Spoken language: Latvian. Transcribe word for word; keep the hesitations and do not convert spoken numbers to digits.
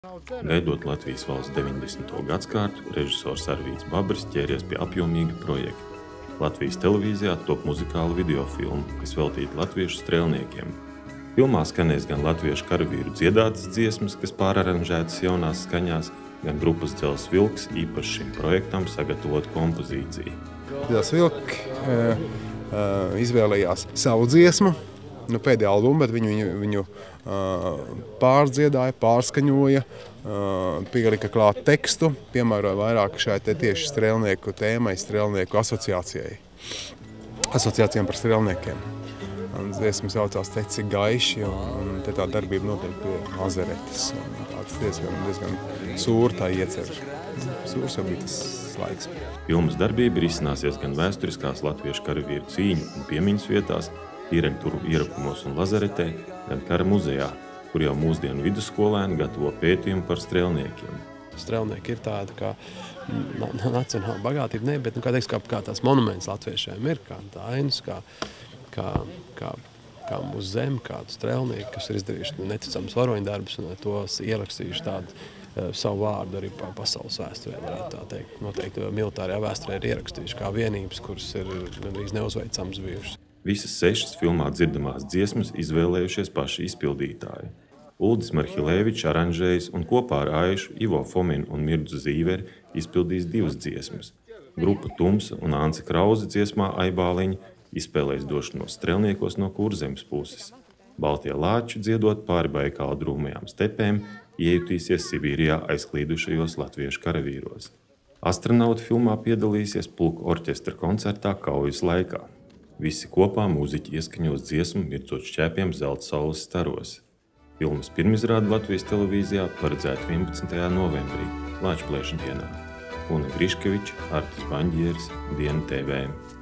Gaidot Latvijas valsts deviņdesmito gadskārtu, režisors Arvīds Babris ķēries pie apjomīga projekta. Latvijas televīzijā top muzikāla videofilma, kas veltīta latviešu strēlniekiem. Filmā skanēs gan latviešu karavīru dziedātas dziesmas, kas pāraranžētas jaunās skaņās, gan grupas Dzelzs Vilks īpaši šim projektam sagatavot kompozīciju. Dzelzs Vilks uh, uh, izvēlējās savu dziesmu, nu, pēdējā albumu, bet viņu, viņu, viņu uh, pārdziedāja, pārskaņoja, uh, pielika klāt tekstu, piemēroja vairāk šai te tieši strēlnieku tēmai, strēlnieku asociācijai, asociācijām par strēlniekiem. Un dziesma saucās Teci gaiši, un te tā darbība notiek pie Lazaretes. Tāds diezgan, diezgan sūri tā iecer. Sūrs jau bija tas laiks. Filmas darbība risināsies gan vēsturiskās latviešu karavīru cīņu un piemiņas vietās, Ieregturu ierakumos un Lazaretē, gan kara muzejā, kur jau mūsdienu vidusskolēni gatavo pētījumu par strēlniekiem. Strēlnieki ir tāda kā nacionāla bagātība, ne, bet nu, kā, teiks, kā, kā tās monuments latviešiem ir, kā ainas, kā, kā, kā, kā mūsu zem, kādu strēlnieku, kas ir izdarījuši neticams varoņdarbus un tos ierakstījuši tādu uh, savu vārdu arī pasaules vēsturē, varētu tā teikt. Noteikti militārajā vēsturē ir ierakstījuši kā vienības, kuras ir gandrīz neuzveicams bijušas. Visas sešas filmā dzirdamās dziesmas izvēlējušies paši izpildītāji. Uldis Marhilevičs aranžējis un kopā ar Aišu, Ivo Fominu un Mirdzu Zīveri izpildījis divas dziesmas. Grupa Tumsa un Ance Krauze dziesmā Aibāliņa izspēlējis došanos strēlniekos no Kurzemes puses. Baltie lāči dziedot pāri Baikāla drūmajām stepēm iejutīsies Sibīrijā aizklīdušajos latviešu karavīros. Astronauti filmā piedalīsies pulka orķestra koncertā kaujas laikā. Visi kopā mūziķi ieskaņos dziesmu mircot šķēpiem zelta saules staros. Filmas pirmizrāde Latvijas televīzijā paredzēta vienpadsmitajā novembrī, Lāčplēša dienā. Una Griškeviča, Artis Baņģieris, Diena T V.